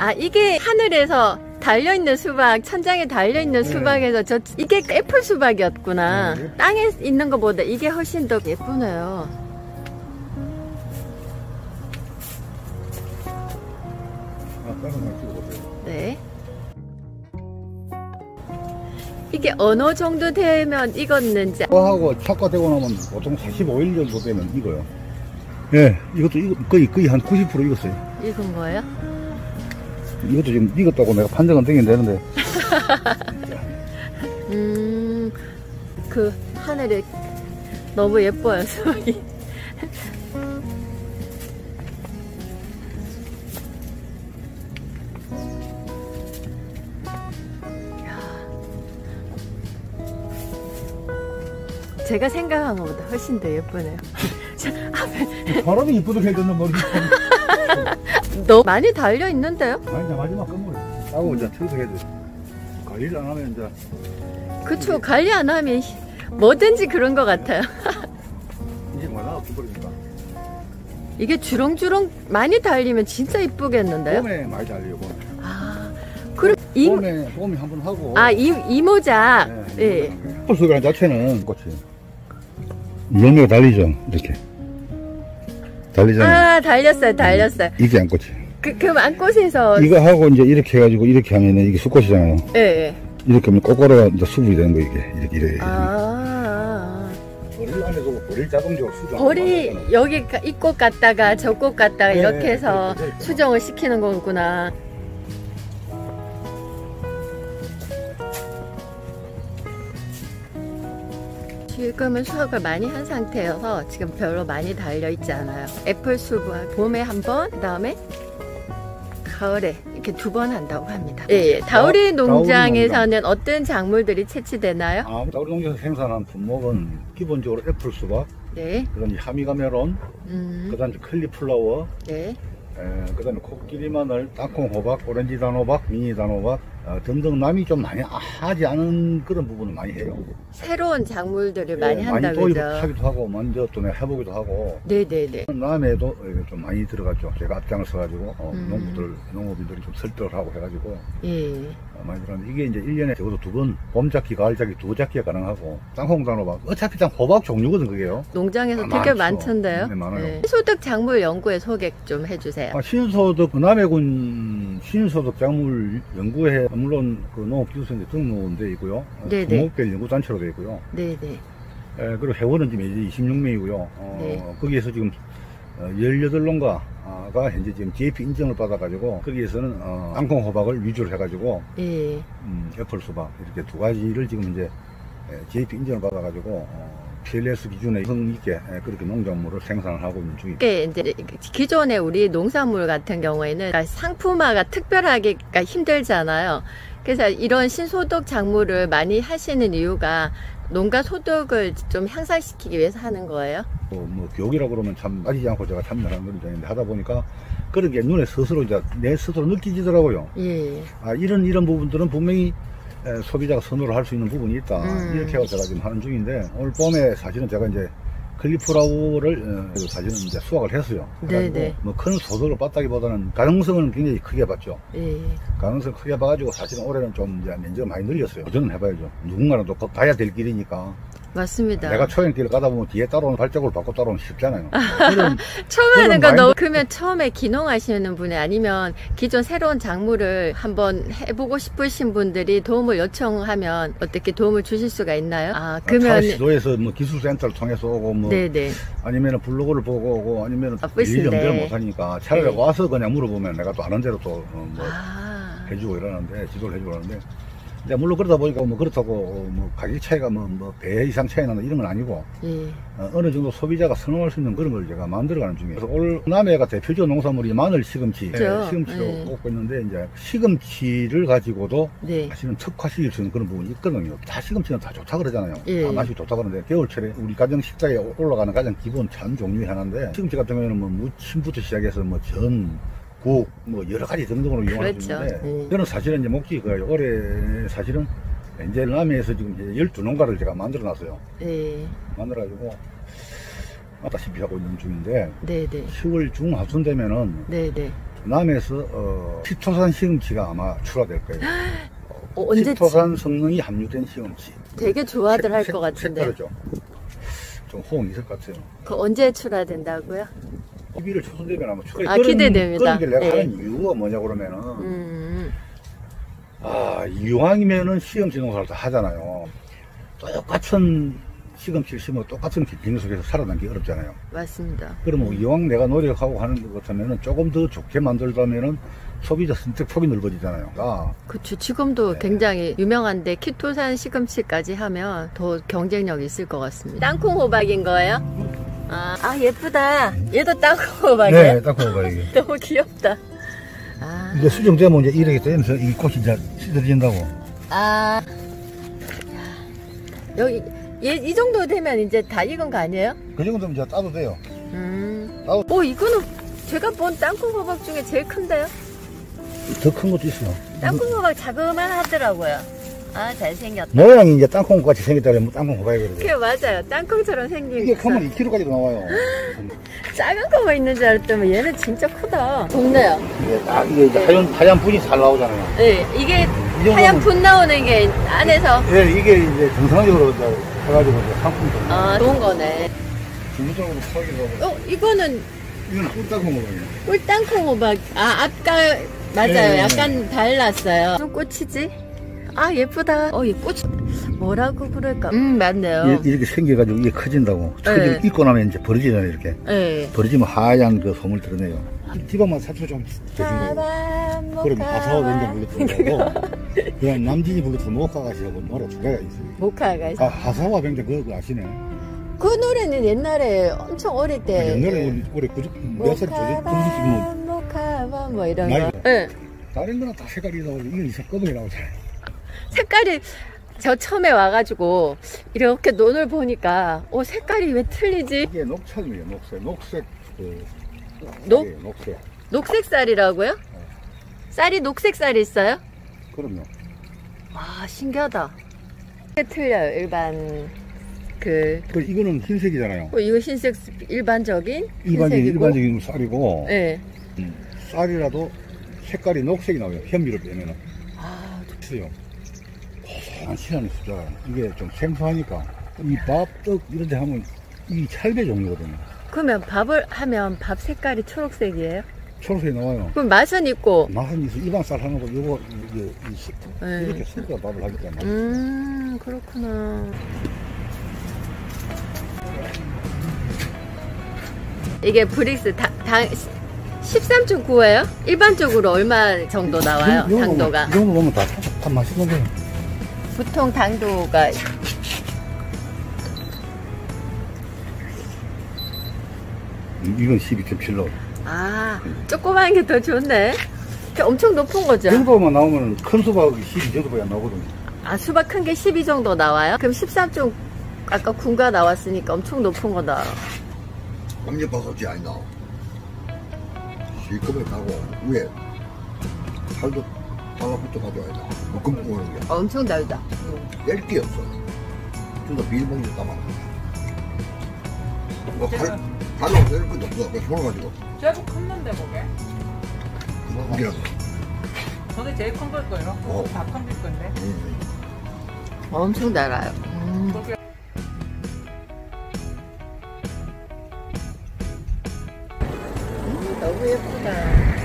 아, 이게 하늘에서 달려있는 수박, 천장에 달려있는 수박에서 이게 애플 수박이었구나. 땅에 있는 것보다 이게 훨씬 더 예쁘네요. 네. 이게 어느 정도 되면 익었는지. 하고 착과되고 나면 보통 45일 정도 되면 익어요. 예, 이것도 거의 한 90% 익었어요. 익은 거예요? 이것도 지금 익었다고 내가 판정은 되긴 되는데. 그 하늘이 너무 예뻐요, 수박이. 제가 생각한 것보다 훨씬 더 예쁘네요. 바람이 이쁘게 해줬는 머리. 너무 많이 달려 있는데요? 아니, 이제 마지막 끝물에 따고 이제 청소해야 돼. 관리를 안 하면 이제. 그쵸, 관리 안 하면 뭐든지 그런 것 같아요. 이제 뭐나 없어버리니까. 이게 주렁주렁 많이 달리면 진짜 이쁘겠는데요? 봄에 많이 달려요, 봄에. 아, 그럼 봄에 한번 하고. 아, 이모작. 예. 애플수박 자체는 꽃이 열매가 달리죠, 이렇게. 달리잖아요. 아, 달렸어요. 이게 안꽃이. 그럼 안꽃에서. 이거 하고 이제 이렇게 해가지고 이렇게 하면은 이게 수꽃이잖아요. 예. 이렇게 하면 꼬꼬라가 이제 수분이 되는 거, 이게. 이렇게. 벌을 안에 두고 벌을 자동적으로 수정. 벌이 여기 이 꽃 갔다가 저 꽃 갔다가 이렇게 해서 그렇죠. 수정을 시키는 거구나. 지금은 수확을 많이 한 상태여서 지금 별로 많이 달려있지 않아요. 애플 수박 봄에 한 번, 그 다음에 가을에 이렇게 2번 한다고 합니다. 예, 다우리 농장에서는 어떤 작물들이 채취되나요? 다우리 농장에서 생산한 품목은 기본적으로 애플 수박, 네. 그다음에 하미가 메론, 그다음에 클리플라워, 네. 그다음에 코끼리 마늘, 땅콩 호박, 오렌지 단호박, 미니 단호박 등등 남이 좀 많이 하지 않은 그런 부분을 많이 해요. 새로운 작물들을 많이 많이 한다고 그죠? 도입하기도 하고 먼저 또 내가 해보기도 하고. 네네네. 남에도 좀 많이 들어갔죠. 제가 앞장을 서가지고 농업인들이 좀 설득을 하고 해가지고 예. 많이 들어갔는데 이게 이제 1년에 적어도 2번 봄작기, 가을작기 2작기가 가능하고 땅콩 단호박 어차피 다 호박 종류거든 그게요. 농장에서 되게 많던데요? 네, 많아요. 네. 신소득 작물 연구회 소개 좀 해주세요. 신소득 남해군 신소득 작물 연구회 물론 그 농업기술센터 등록돼 있고요. 종목별 연구단체로 되어 있고요. 네네. 그리고 회원은 지금 이제 26명이고요. 네. 거기에서 지금 18농가가 현재 지금 GAP 인증을 받아가지고 거기에서는 땅콩 호박을 위주로 해가지고 예. 애플 수박 이렇게 2가지를 지금 이제 GAP 인증을 받아가지고 PLS 기준에 성 있게 그렇게 농작물을 생산을 하고 있는 중입니다. 이제 기존의 우리 농산물 같은 경우에는 상품화가 특별하기가 힘들잖아요. 그래서 이런 신소득 작물을 많이 하시는 이유가 농가 소득을 좀 향상시키기 위해서 하는 거예요? 뭐 교육이라고 그러면 참 빠지지 않고 제가 참여하는 그런 장인데 하다 보니까 그런 게 눈에 스스로 이제 내 스스로 느끼지더라고요. 예. 이런 부분들은 분명히 소비자가 선호를 할 수 있는 부분이 있다. 이렇게 해서 제가 지금 하는 중인데 오늘 봄에 사실은 제가 이제 클리플라워를 사실은 이제 수확을 했어요. 네네. 뭐 큰 소득을 봤다기보다는 가능성은 굉장히 크게 봤죠. 예. 가능성 크게 봐가지고 사실은 올해는 좀 이제 면적을 많이 늘렸어요. 도전은 해봐야죠. 누군가는 또 가야 될 길이니까. 맞습니다. 내가 초행길을 가다 보면 뒤에 따라오는 발자국을 받고 따라오면 쉽잖아요. 처음 하는 거 너무 그러면 처음에 기농하시는 분이 아니면 기존 새로운 작물을 한번 해보고 싶으신 분들이 도움을 요청하면 어떻게 도움을 주실 수가 있나요? 그러면 시도에서 뭐 기술센터를 통해서 오고 뭐 네네. 아니면 블로그를 보고 오고 아니면 바쁘신데. 일 연결 못하니까 차라리 네. 와서 그냥 물어보면 내가 또 아는 대로 또 뭐 해주고 이러는데 지도를 해주고 그러는데 이제 물론 그러다 보니까 뭐 그렇다고 뭐 가격 차이가 뭐 배 이상 차이 나는 이런 건 아니고 예. 어느 정도 소비자가 선호할 수 있는 그런 걸 제가 만들어가는 중이에요. 그래서 올 남해가 대표적 농산물이 마늘, 시금치, 그렇죠. 시금치로 네. 꼽고 있는데 이제 시금치를 가지고도 네. 사실은 특화시킬 수 있는 그런 부분이 있거든요. 다 시금치는 다 좋다 그러잖아요. 예. 다 맛이 좋다 그러는데 겨울철에 우리 가정 식탁에 올라가는 가장 기본 참 종류 하나인데 시금치 같은 경우에는 뭐 무침부터 시작해서 뭐 전, 국, 뭐 여러 가지 등등으로 이용할 수 그렇죠. 있는데 저는 사실은 이제 목적이 그거예요. 올해 사실은 이제 남해에서 지금 이제 12농가를 제가 만들어 놨어요. 예. 만들어가지고 왔다시피 하고 있는 중인데 네네. 10월 중하순 되면은 네네. 남에서 치토산 시금치가 아마 출하될 거예요. 언제 치토산 성능이 함유된 시금치. 되게 좋아들 할 것 같은데. 색다르죠. 좀 호응이 있을 것 같아요. 그 언제 출하된다고요? 12월 초순 되면 아마 출하. 아, 기대됩니다. 그런 게 내가 네. 하는 이유가 뭐냐 그러면은 이왕이면은 시금치 농사를 다 하잖아요. 똑같은 시금치를 심어 똑같은 비닐 속에서 살아남기 어렵잖아요. 맞습니다. 그러면 이왕 내가 노력하고 하는 것 같으면은 조금 더 좋게 만들다면은 소비자 선택 폭이 넓어지잖아요. 그렇죠. 지금도 네. 굉장히 유명한데 키토산 시금치까지 하면 더 경쟁력이 있을 것 같습니다. 땅콩 호박인 거예요? 아 예쁘다. 얘도 땅콩 호박이에요? 네, 땅콩 호박이에요. 너무 귀엽다. 아, 이제 수정되면 이제 이렇게 되면서 이 꽃이 이제 시들어진다고. 아 여기 이 정도 되면 이제 다 익은 거 아니에요? 그 정도면 이제 따도 돼요. 오 이거는 제가 본 땅콩 호박 중에 제일 큰데요? 더 큰 것도 있어요. 땅콩 호박 자그만 하더라고요. 아 잘생겼다. 모양이 이제 땅콩 같이 생겼다 그러면 땅콩 호박이거든요. 그게 맞아요. 땅콩처럼 생긴 이게 크면 2kg까지도 나와요. 작은 거만 있는 줄 알았더니 얘는 진짜 크다. 좋네요. 이게 이제 하얀 분이 잘 나오잖아요. 네, 이게 이 정도면- 하얀 분 나오는 게 안에서 네, 이게 이제 정상적으로 이제 해가지고 이제 상품이 좋은 거네. 중부적으로 파기를 하고. 이거는 이건 꿀땅콩 호박이에요. 꿀땅콩 호박. 아까 맞아요. 네. 약간 달랐어요. 무슨 꽃이지? 아 예쁘다. 이 꽃 뭐라고 그럴까? 맞네요. 이렇게 생겨가지고 이게 커진다고. 네. 익고 나면 이제 버려지잖아요, 이렇게. 네. 버려지면 하얀 그 소물 드러내요. 지방만 살짝 좀 되신 거예요. 그럼 아사와 된장 불러들어가고 그냥 남진이 불러서 모카가시하고 노래 두 개가 있어요. 모카가. 하사와 병장 그거 아시네. 그 노래는 옛날에 엄청 어릴 때. 옛날에 올해 몇 살이 조금 모카바 뭐 이런 나이가. 거. 네. 다른 거는 다 색깔이 나오고 이건 이색 검은이 나오잖아요. 색깔이 저 처음에 와가지고 이렇게 논을 보니까 색깔이 왜 틀리지? 이게 녹찰이에요, 녹색. 녹? 예, 녹색. 녹색 쌀이라고요? 쌀이 녹색 쌀이 있어요? 그럼요. 아 신기하다. 틀려요 일반 이거는 흰색이잖아요. 이거 흰색 일반적인 일반적인 쌀이고. 네. 쌀이라도 색깔이 녹색이 나와요. 현미를 빼면은. 있어요. 고소한 시원한 숫자가. 이게 좀 생소하니까. 이 밥, 떡 이런 데 하면 이 찰배 종류거든요. 그러면 밥을 하면 밥 색깔이 초록색이에요? 초록색이 나와요. 그럼 맛은 있고. 맛은 있어. 일반 쌀 하는 거, 요거, 네. 이렇게 섞어 밥을 하기 때문에. 그렇구나. 이게 브릭스 13.9예요? 일반적으로 얼마 정도 나와요? 당도가? 이 정도 보면 다 맛있는 거예요. 보통 당도가 이건 12.7로. 조그만 게 더 좋네. 엄청 높은 거죠? 이 정도만 나오면 큰 수박이 12 정도밖에 안 나오거든요. 수박 큰 게 12 정도 나와요? 그럼 13좀 아까 군가 나왔으니까 엄청 높은 거다. 깜짝버섯이 아니다. 실컷에 타고 위에 살도 달라붙어 가져와야 돼. 묶음 오는 게. 엄청 달다. 낼게 없어. 좀더 비닐봉지 담아. 뭐 달라고 낼 것도 없어. 그냥 손을 가지고. 제법 컸는데 그게? 그냥. 저게 제일 큰 걸 거예요? 다 큰 건데? 엄청 달아요. 너무 예쁘다.